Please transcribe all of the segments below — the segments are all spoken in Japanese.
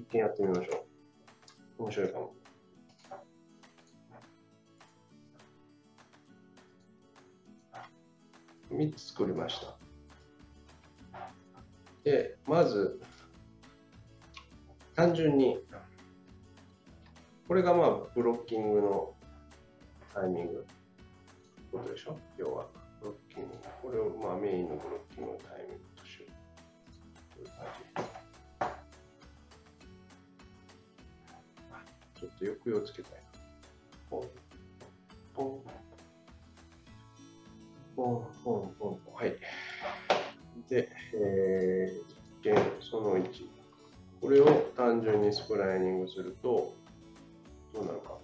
実験やってみましょう。面白いかも。3つ作りました。で、まず、単純に、これがまあブロッキングのタイミングってことでしょ。要は、ブロッキング。これをまあメインのブロッキングのタイミングとしよう。こういう感じ。ちょっと抑揚つけたいな。ポン、ポン、ポン、ポン、ポン、ポン。はい。で、実験その1。これを単純にスプライニングすると、どうなるか。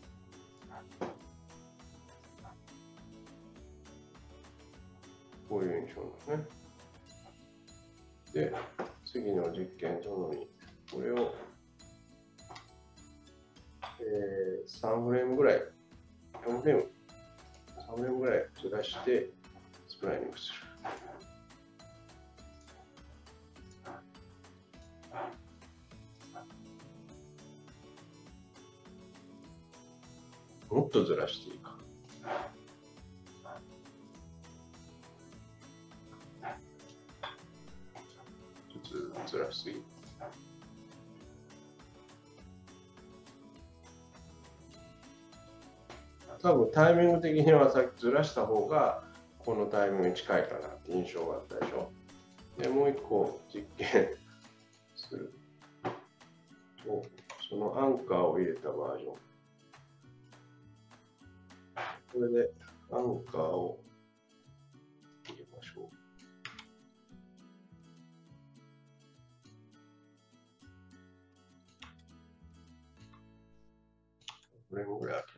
こういう印象なんですね。で、次の実験その2。これを、3フレームぐらい、4フレーム、3フレームぐらいずらしてスプライニングする。もっとずらしていいか。ちょっとずらしすぎ。多分タイミング的にはさっきずらした方がこのタイミングに近いかなって印象があったでしょ。で、もう一個実験すると、そのアンカーを入れたバージョン。これでアンカーを入れましょう。これもぐらい開ける。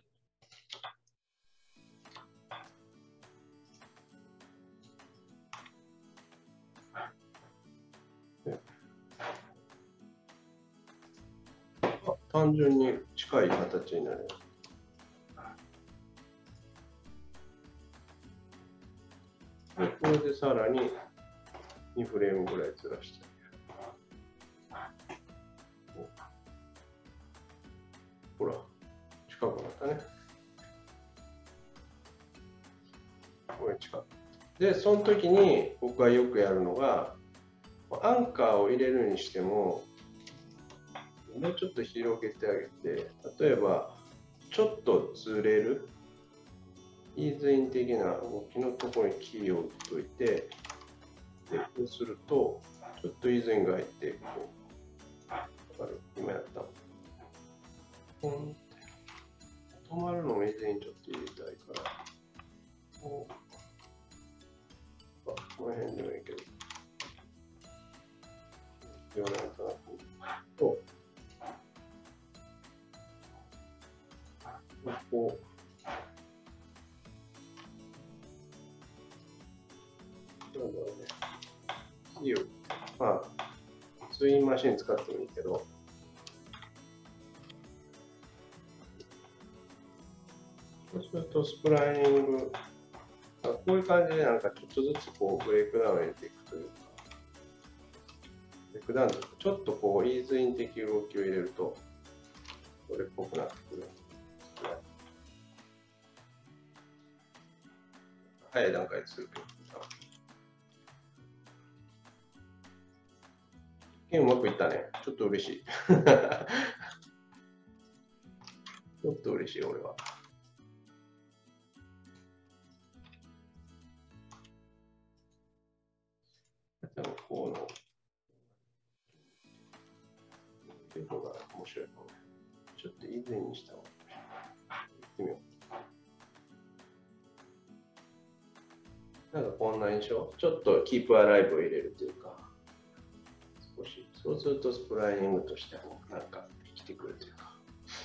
単純に近い形になる。で、これでさらに2フレームぐらいずらしてあげる。ほら、近くなったね。これ近く。で、その時に僕がよくやるのが、アンカーを入れるにしても、もうちょっと広げてあげて、例えば、ちょっとずれる、イーズイン的な動きのところにキーを打っといて、で、こうすると、ちょっとイーズインが入って、こう、わかる？今やった。ポンって。止まるのもイーズインちょっと入れたいから、こう、この辺でもいいけど、言わないとなくと、こう、なんだろうね。キーを、まあ、ツインマシン使ってもいいけど、そうするとスプライニング、こういう感じでなんかちょっとずつこうブレイクダウンを入れていくというか、ブレイクダウンとか、ちょっとこうイーズイン的動きを入れると、それっぽくなってくる。早い段階でするけど。うまくいったね。ちょっと嬉しい。ちょっと嬉しい、俺は。でも、こうの、っていうのが面白いかもね。ちょっと以前にした方がいい。やってみよう。なんかこんな印象、ちょっとキープアライブを入れるというか、少し、そうするとスプライニングとしてもなんか生きてくるというか。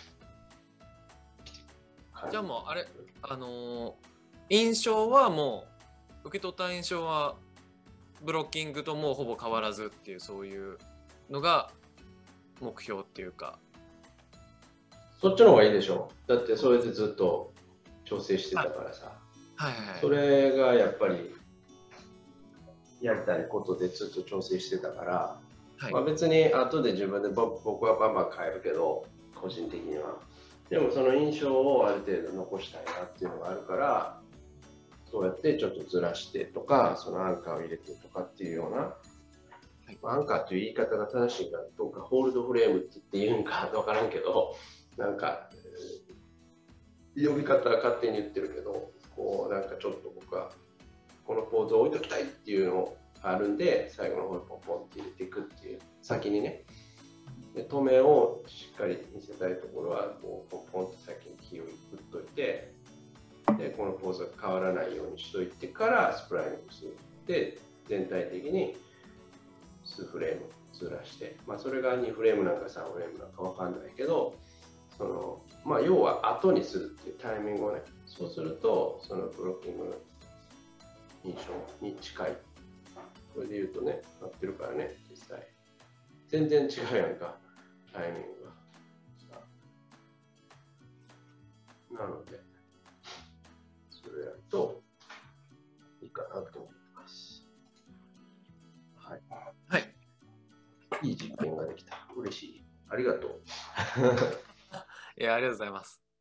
じゃあもうあれ、印象はもう、受け取った印象はブロッキングともうほぼ変わらずっていう、そういうのが目標っていうか。 そっちの方がいいでしょ。だってそれでずっと調整してたからさ。 はいはいはい。 それがやっぱりやりたいことでずっと調整してたから、 はいまあ、別に後で自分で僕はバンバン変えるけど、個人的には。でもその印象をある程度残したいなっていうのがあるから、そうやってちょっとずらしてとか、そのアンカーを入れてとかっていうような、アンカーという言い方が正しいかどうか、ホールドフレームって言うんか分からんけど、なんか、呼び方は勝手に言ってるけど、こうなんかちょっと僕はこのポーズを置いときたいっていうのがあるんで、最後の方にポンポンって入れていくっていう、先にね。で止めをしっかり見せたいところは、こうポンポンって先にキーを打っといて、でこのポーズが変わらないようにしといてからスプライニングする。で、全体的に数フレームずらして、まあ、それが2フレームなんか3フレームなんかわかんないけど、そのまあ、要は後にするっていうタイミングをね、そうすると、そのブロッキングの印象に近い。これで言うとね、なってるからね、実際。全然違うやんか、タイミングが。なので、それやるといいかなと思います。はい。 はい。 いい実験ができた。嬉しい。ありがとう。 いや、ありがとうございます。